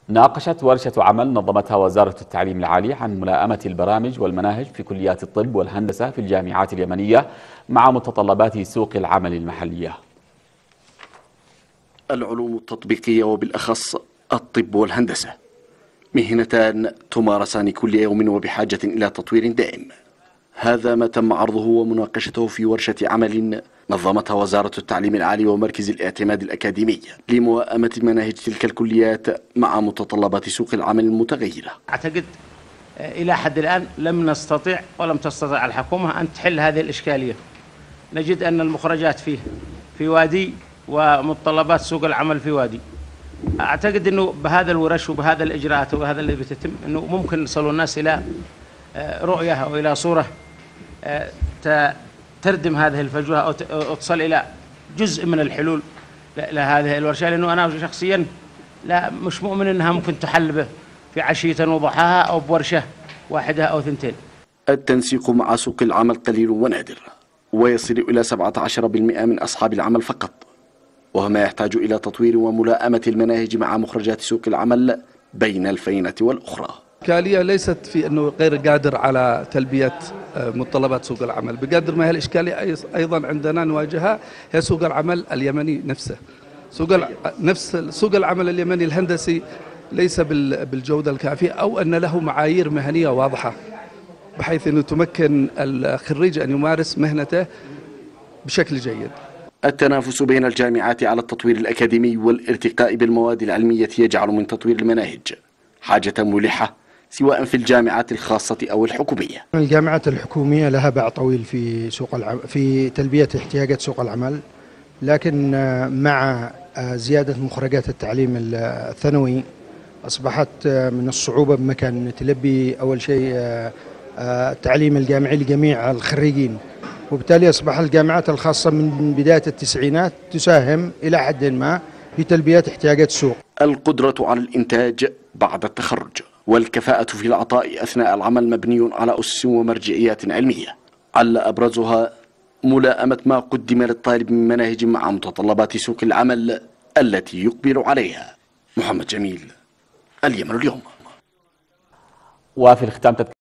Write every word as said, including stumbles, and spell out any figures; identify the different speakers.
Speaker 1: ناقشت ورشة عمل نظمتها وزارة التعليم العالي عن ملائمة البرامج والمناهج في كليات الطب والهندسة في الجامعات اليمنية مع متطلبات سوق العمل المحلية.
Speaker 2: العلوم التطبيقية وبالأخص الطب والهندسة مهنتان تمارسان كل يوم وبحاجة إلى تطوير دائم. هذا ما تم عرضه ومناقشته في ورشة عمل نظمتها وزارة التعليم العالي ومركز الاعتماد الأكاديمي لموائمة مناهج تلك الكليات مع متطلبات سوق العمل المتغيرة.
Speaker 3: أعتقد إلى حد الآن لم نستطع ولم تستطع الحكومة أن تحل هذه الإشكالية. نجد أن المخرجات فيه في وادي ومتطلبات سوق العمل في وادي. أعتقد أنه بهذا الورش وبهذا الإجراءات وهذا اللي بتتم أنه ممكن يصلوا الناس إلى رؤية أو إلى صورة تردم هذه الفجوة أو تصل إلى جزء من الحلول لهذه الورشة، لأنه أنا شخصيا لا مش مؤمن أنها ممكن تحل في عشية وضحاها أو بورشة واحدة أو ثنتين.
Speaker 2: التنسيق مع سوق العمل قليل ونادر ويصل إلى سبعة عشر بالمئة من أصحاب العمل فقط، وهو ما يحتاج إلى تطوير وملائمة المناهج مع مخرجات سوق العمل بين الفينة والأخرى.
Speaker 4: الإشكالية ليست في أنه غير قادر على تلبية متطلبات سوق العمل، بقدر ما هي الإشكالية أيضا عندنا نواجهها هي سوق العمل اليمني نفسه. سوق نفس سوق العمل اليمني الهندسي ليس بالجودة الكافية أو أن له معايير مهنية واضحة بحيث أنه تمكن الخريج أن يمارس مهنته بشكل جيد.
Speaker 2: التنافس بين الجامعات على التطوير الأكاديمي والارتقاء بالمواد العلمية يجعل من تطوير المناهج حاجة ملحة سواء في الجامعات الخاصة أو الحكومية.
Speaker 5: الجامعات الحكومية لها باع طويل في سوق العمل في تلبية احتياجات سوق العمل، لكن مع زيادة مخرجات التعليم الثانوي أصبحت من الصعوبة بمكان تلبي أول شيء التعليم الجامعي لجميع الخريجين، وبالتالي أصبح الجامعات الخاصة من بداية التسعينات تساهم إلى حد ما في تلبية احتياجات السوق.
Speaker 2: القدرة على الإنتاج بعد التخرج والكفاءة في العطاء أثناء العمل مبني على أسس ومرجعيات علمية، على أبرزها ملائمة ما قدم للطالب من مناهج مع متطلبات سوق العمل التي يقبل عليها. محمد جميل، اليمن اليوم.
Speaker 1: وفي الختام